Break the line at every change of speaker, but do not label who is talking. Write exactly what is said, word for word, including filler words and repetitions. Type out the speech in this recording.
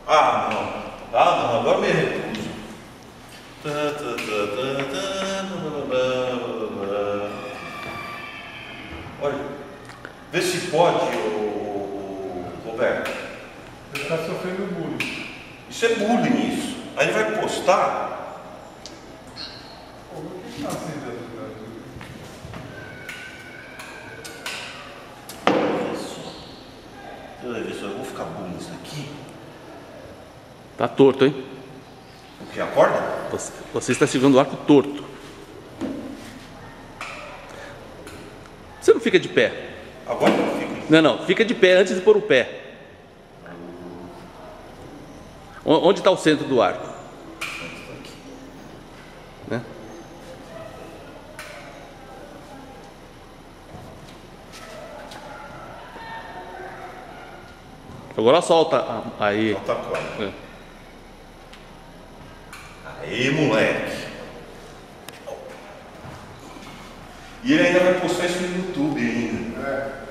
Ah, não. Ah, não. Agora me recuso. Olha, vê se pode, o Roberto.
Ele está sofrendo bullying.
Isso é bullying, isso. Aí ele vai postar.
Pô, por que está acendendo?
Eu vou ficar bom nisso aqui.
Tá torto, hein?
O que? Acorda?
Você, você está segurando o arco torto. Você não fica de pé.
Agora eu fico.
Não, não. Fica de pé antes de pôr o pé. Onde está o centro do arco? Né? Agora solta aí.
Solta a corda.
É.
Aí, moleque. E ele ainda vai postar isso no YouTube ainda.
É.